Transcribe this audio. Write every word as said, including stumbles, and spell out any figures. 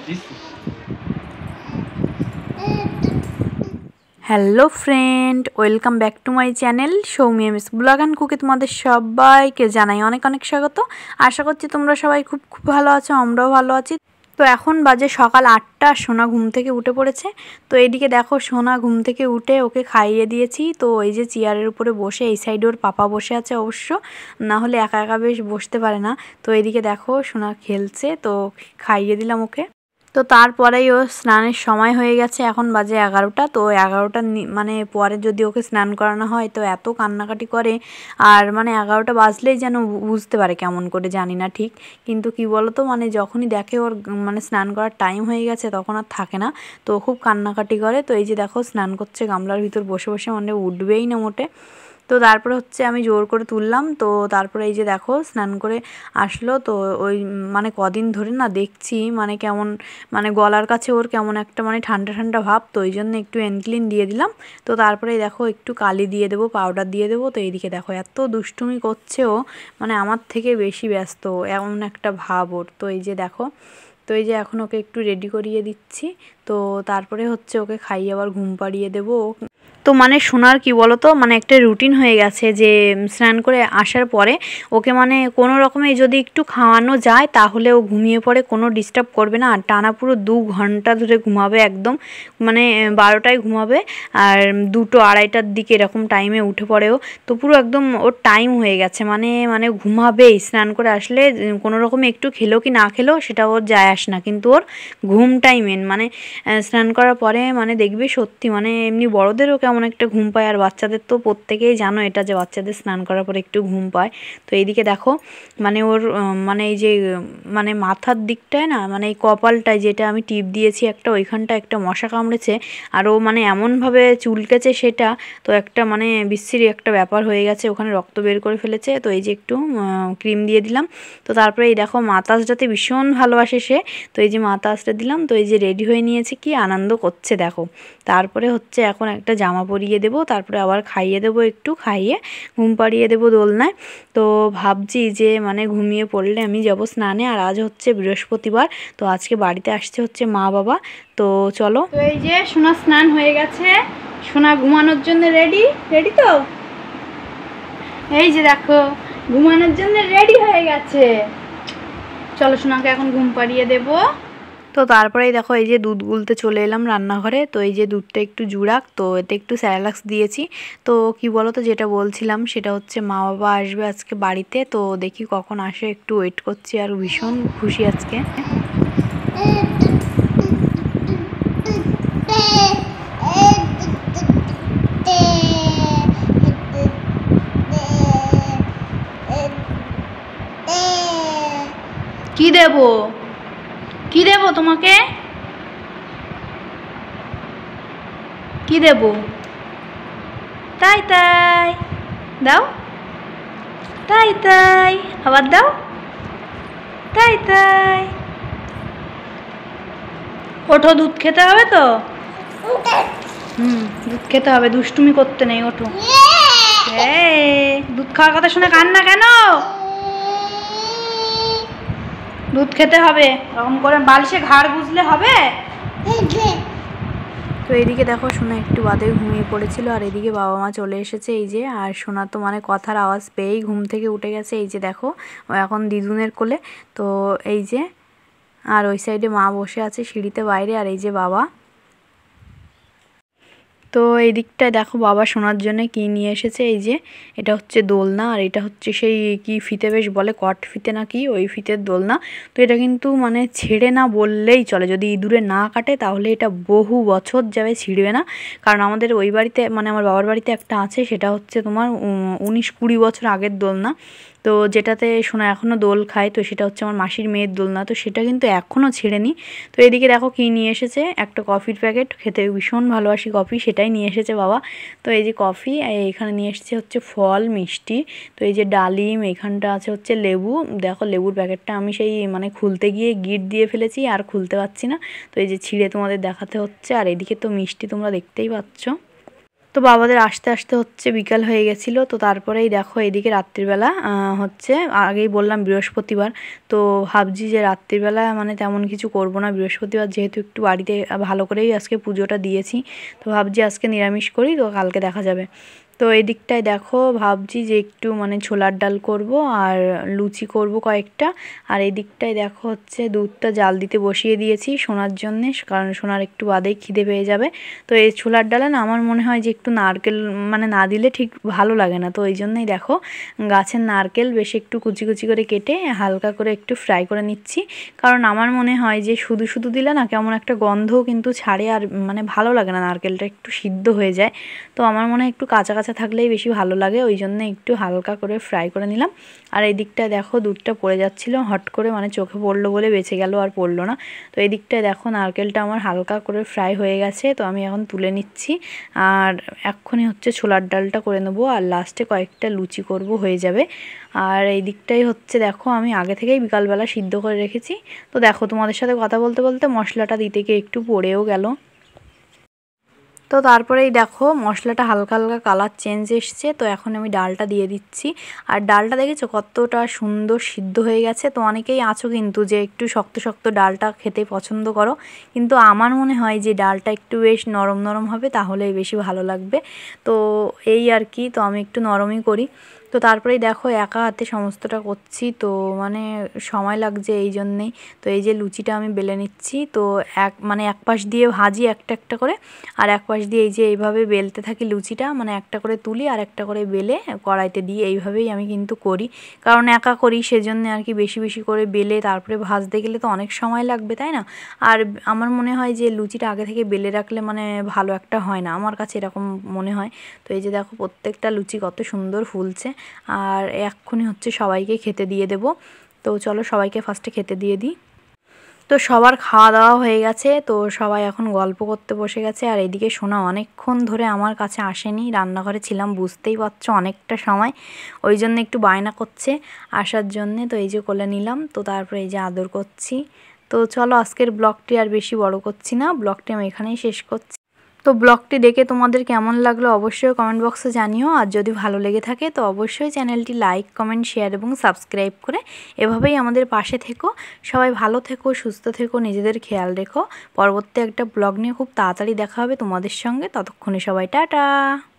Hello friend, welcome back to my channel Soumi M S blog and কুকে। তোমাদের সবাইকে জানাই অনেক অনেক স্বাগত। আশা করছি তোমরা সবাই খুব খুব ভালো আছো, আমরাও ভালো আছি। তো এখন বাজে সকাল আটটা, সোনা ঘুম থেকে উঠে পড়েছে। তো এইদিকে দেখো, সোনা ঘুম থেকে উঠে ওকে খাইয়ে দিয়েছি। তো এই যে চেয়ারের উপরে বসে, এই সাইডে ওর পাপা বসে আছে অবশ্য, না হলে একা একা বেশ বসতে পারে না। তো এইদিকে দেখো সোনা খেলছে, তো খাইয়ে দিলাম ওকে। তো তারপরেই ও স্নানের সময় হয়ে গেছে, এখন বাজে এগারোটা। তো এগারোটা মানে পরে যদি ওকে স্নান করানো হয় তো এত কান্নাকাটি করে, আর মানে এগারোটা বাজলেই যেন বুঝতে পারে কেমন করে, জানি না ঠিক। কিন্তু কি বলতো, মানে যখনই দেখে ওর মানে স্নান করার টাইম হয়ে গেছে তখন আর থাকে না, তো খুব কান্নাকাটি করে। তো এই যে দেখো স্নান করছে গামলার ভিতর বসে বসে, মানে উঠবেই না মোটে। তো তারপরে হচ্ছে আমি জোর করে তুললাম। তো তারপরে এই যে দেখো স্নান করে আসলো। তো ওই মানে কদিন ধরে না দেখছি মানে কেমন, মানে গলার কাছে ওর কেমন একটা মানে ঠান্ডা ঠান্ডা ভাব, তো ওই জন্য একটু এনক্লিন দিয়ে দিলাম। তো তারপরে দেখো একটু কালি দিয়ে দেবো, পাউডার দিয়ে দেবো। তো এইদিকে দেখো এত দুষ্টুমি করছে ও, মানে আমার থেকে বেশি ব্যস্ত, এমন একটা ভাব ওর। তো এই যে দেখো, তো এই যে এখন ওকে একটু রেডি করিয়ে দিচ্ছি। তো তারপরে হচ্ছে ওকে খাইয়ে আবার ঘুম পাড়িয়ে দেবো। তো মানে সোনার কি বলো তো, মানে একটা রুটিন হয়ে গেছে যে স্নান করে আসার পরে ওকে মানে কোনো রকমে যদি একটু খাওয়ানো যায় তাহলে ও ঘুমিয়ে পড়ে, কোনো ডিস্টার্ব করবে না। আর টানা পুরো দু ঘন্টা ধরে ঘুমাবে একদম, মানে বারোটায় ঘুমাবে আর দুটো আড়াইটার দিকে এরকম টাইমে উঠে পড়েও। তো পুরো একদম ওর টাইম হয়ে গেছে, মানে মানে ঘুমাবেই। স্নান করে আসলে কোনো রকমে একটু খেলো কি না খেলো সেটা ওর যায় আসে না, কিন্তু ওর ঘুমটাই মেন। মানে স্নান করার পরে মানে দেখবে সত্যি, মানে এমনি বড়োদেরও কেমন একটা ঘুম পায়, আর বাচ্চাদের তো প্রত্যেকেই জানো এটা, যে বাচ্চাদের স্নান করার পরে একটু ঘুম পায়। তো এইদিকে দেখো মানে ওর মানে এই যে মানে মাথার দিকটায় না, মানে এই কপালটায় যেটা আমি টিপ দিয়েছি একটা, ওইখানটা একটা মশা কামড়েছে, আর ও মানে এমনভাবে চুলকেছে সেটা, তো একটা মানে বিশ্রী একটা ব্যাপার হয়ে গেছে, ওখানে রক্ত বের করে ফেলেছে। তো এই যে একটু ক্রিম দিয়ে দিলাম। তো তারপরে এই দেখো মাতাসটাতে ভীষণ ভালোবাসে সে, তো এই যে মাতাসটা দিলাম। তো এই যে রেডি হয়ে নিয়েছে, কি আনন্দ করছে দেখো। তারপরে হচ্ছে এখন একটা জামা পরিয়ে দেবো, তারপরে আবার খাইয়ে দেবো, একটু খাইয়ে ঘুম পাড়িয়ে দেবো দোলনায়। তো ভাবছি যে মানে ঘুমিয়ে পড়লে আমি যাবো স্নানে, আর আজ হচ্ছে বৃহস্পতিবার, তো আজকে বাড়িতে আসছে হচ্ছে মা বাবা। তো চলো, তো এই যে সোনা স্নান হয়ে গেছে, সোনা ঘুমানোর জন্য রেডি। রেডি তো, এই যে দেখো ঘুমানোর জন্য রেডি হয়ে গেছে। চলো সোনাকে এখন ঘুম পাড়িয়ে দেবো। তো তারপরেই দেখো এই যে দুধ গুলতে চলে এলাম রান্নাঘরে। তো এই যে দুধটা একটু জুড়াক, তো এতে একটু স্যালাক্স দিয়েছি। তো কি বলো তো, যেটা বলছিলাম সেটা হচ্ছে মা বাবা আসবে আজকে বাড়িতে, তো দেখি কখন আসে, একটু ওয়েট করছি, আর ভীষণ খুশি আজকে। কি দেবো, কি দেবো তোমাকে, কি দেবো? তাই তাই দাও, তাই তাই আবার দাও, তাই তাই। ওঠো, দুধ খেতে হবে তো। হুম, দুধ খেতে হবে, দুষ্টুমি করতে নেই, ওঠো। হ্যাঁ, দুধ খাওয়ার কথা শুনে কান্না কেন? দুধ খেতে হবে, এরকম করে বালিশে ঘাড় গুজলে হবে। তো এইদিকে দেখো সোনা একটু বাদে ঘুমিয়ে পড়েছিল, আর এদিকে বাবা মা চলে এসেছে এই যে। আর সোনা তো মানে কথার আওয়াজ পেয়েই ঘুম থেকে উঠে গেছে। এই যে দেখো ও এখন দিদুনের কোলে। তো এই যে, আর ওই সাইডে মা বসে আছে সিঁড়িতে বাইরে, আর এই যে বাবা। তো এই দিকটায় দেখো বাবা সোনার জন্য কি নিয়ে এসেছে, এই যে এটা হচ্ছে দোলনা, আর এটা হচ্ছে সেই কি ফিতে বেশ বলে, কট ফিতে না কি, ওই ফিতের দোলনা। তো এটা কিন্তু মানে ছেড়ে না বললেই চলে, যদি ইঁদুরে না কাটে তাহলে এটা বহু বছর যাবে, ছিঁড়বে না। কারণ আমাদের ওই বাড়িতে মানে আমার বাবার বাড়িতে একটা আছে, সেটা হচ্ছে তোমার উনিশ কুড়ি বছর আগের দোলনা। তো যেটাতে সোনা এখনও দোল খায়, তো সেটা হচ্ছে আমার মাসির মেয়ের দোলনা, তো সেটা কিন্তু এখনও ছেড়েনি। তো এদিকে দেখো কী নিয়ে এসেছে, একটা কফির প্যাকেট, খেতে ভীষণ ভালোবাসি কফি, সেটাই নিয়ে এসেছে বাবা। তো এই যে কফি, এইখানে নিয়ে এসেছে হচ্ছে ফল মিষ্টি। তো এই যে ডালিম, এইখানটা আছে হচ্ছে লেবু। দেখো লেবুর প্যাকেটটা আমি সেই মানে খুলতে গিয়ে গিট দিয়ে ফেলেছি, আর খুলতে পারছি না। তো এই যে ছিঁড়ে তোমাদের দেখাতে হচ্ছে, আর এদিকে তো মিষ্টি তোমরা দেখতেই পাচ্ছ। তো বাবাদের আসতে আসতে হচ্ছে বিকাল হয়ে গেছিলো। তো তারপরেই দেখো এদিকে রাত্রিবেলা হচ্ছে, আগেই বললাম বৃহস্পতিবার, তো ভাবছি যে রাত্রিবেলা মানে তেমন কিছু করব না, বৃহস্পতিবার যেহেতু একটু বাড়িতে ভালো করেই আজকে পুজোটা দিয়েছি, তো ভাবছি আজকে নিরামিষ করি, তো কালকে দেখা যাবে। তো এই দিকটায় দেখো ভাবছি যে একটু মানে ছোলার ডাল করব আর লুচি করব কয়েকটা। আর এই দিকটায় দেখো হচ্ছে দুধটা জাল দিতে বসিয়ে দিয়েছি সোনার জন্যে, কারণ সোনার একটু বাদেই খিদে পেয়ে যাবে। তো এই ছোলার ডালে না আমার মনে হয় যে একটু নারকেল মানে না দিলে ঠিক ভালো লাগে না, তো এই জন্যই দেখো গাছের নারকেল বেশ একটু কুচি কুচি করে কেটে হালকা করে একটু ফ্রাই করে নিচ্ছি। কারণ আমার মনে হয় যে শুধু শুধু দিলে না কেমন একটা গন্ধও কিন্তু ছাড়ে, আর মানে ভালো লাগে না, নারকেলটা একটু সিদ্ধ হয়ে যায়। তো আমার মনে হয় একটু কাঁচা কাঁচা থাকলেই বেশি ভালো লাগে, ওই জন্য একটু হালকা করে ফ্রাই করে নিলাম। আর এই দিকটায় দেখো দুধটা পড়ে যাচ্ছিলো হট করে, মানে চোখে পড়লো বলে বেঁচে গেল, আর পড়লো না। তো এই দিকটায় দেখো নারকেলটা আমার হালকা করে ফ্রাই হয়ে গেছে, তো আমি এখন তুলে নিচ্ছি। আর এক্ষুনি হচ্ছে ছোলার ডালটা করে নেবো, আর লাস্টে কয়েকটা লুচি করব, হয়ে যাবে। আর এই দিকটাই হচ্ছে দেখো আমি আগে থেকেই বিকালবেলা সিদ্ধ করে রেখেছি। তো দেখো তোমাদের সাথে কথা বলতে বলতে মশলাটা দিতে গিয়ে একটু পড়েও গেল। তো তারপরেই দেখো মশলাটা হালকা হালকা কালার চেঞ্জ এসছে, তো এখন আমি ডালটা দিয়ে দিচ্ছি। আর ডালটা দেখেছো কতটা সুন্দর সিদ্ধ হয়ে গেছে। তো অনেকেই আছো কিন্তু যে একটু শক্ত শক্ত ডালটা খেতে পছন্দ করো, কিন্তু আমার মনে হয় যে ডালটা একটু বেশ নরম নরম হবে, তাহলেই বেশি ভালো লাগবে। তো এই আর কি, তো আমি একটু নরমই করি। তো তারপরেই দেখো একা হাতে সমস্তটা করছি, তো মানে সময় লাগছে এই জন্যেই। তো এই যে লুচিটা আমি বেলে নিচ্ছি, তো এক মানে এক পাশ দিয়ে ভাজি একটা একটা করে, আর এক পাশ দিয়ে এই যে এইভাবে বেলতে থাকি লুচিটা, মানে একটা করে তুলি আর একটা করে বেলে কড়াইতে দিই, এইভাবেই আমি কিন্তু করি। কারণ একা করি সেজন্য আর কি, বেশি বেশি করে বেলে তারপরে ভাজতে গেলে তো অনেক সময় লাগবে, তাই না? আর আমার মনে হয় যে লুচিটা আগে থেকে বেলে রাখলে মানে ভালো একটা হয় না, আমার কাছে এরকম মনে হয়। তো এই যে দেখো প্রত্যেকটা লুচি কত সুন্দর ফুলছে, আর এক্ষুনি হচ্ছে সবাইকে খেতে দিয়ে দেব। তো চলো সবাইকে ফার্স্টে খেতে দিয়ে দিই। তো সবার খাওয়া দাওয়া হয়ে গেছে, তো সবাই এখন গল্প করতে বসে গেছে। আর এদিকে সোনা অনেকক্ষণ ধরে আমার কাছে আসেনি, রান্নাঘরে ছিলাম বুঝতেই পারছো অনেকটা সময়, ওই জন্য একটু বায়না করছে আসার জন্যে। তো এই যে কোলে নিলাম, তো তারপরে এই যে আদর করছি। তো চলো আজকের ব্লগটি আর বেশি বড় করছি না, ব্লগটি আমি এখানেই শেষ করছি। তো ব্লগটি দেখে তোমাদের কেমন লাগলো অবশ্যই কমেন্ট বক্সে জানিও, আর যদি ভালো লেগে থাকে তো অবশ্যই চ্যানেলটি লাইক কমেন্ট শেয়ার এবং সাবস্ক্রাইব করে এভাবেই আমাদের পাশে থেকো। সবাই ভালো থেকো, সুস্থ থেকো, নিজেদের খেয়াল রেখো। পরবর্তী একটা ব্লগ নিয়ে খুব তাড়াতাড়ি দেখা হবে তোমাদের সঙ্গে, ততক্ষণে সবাই টাটা।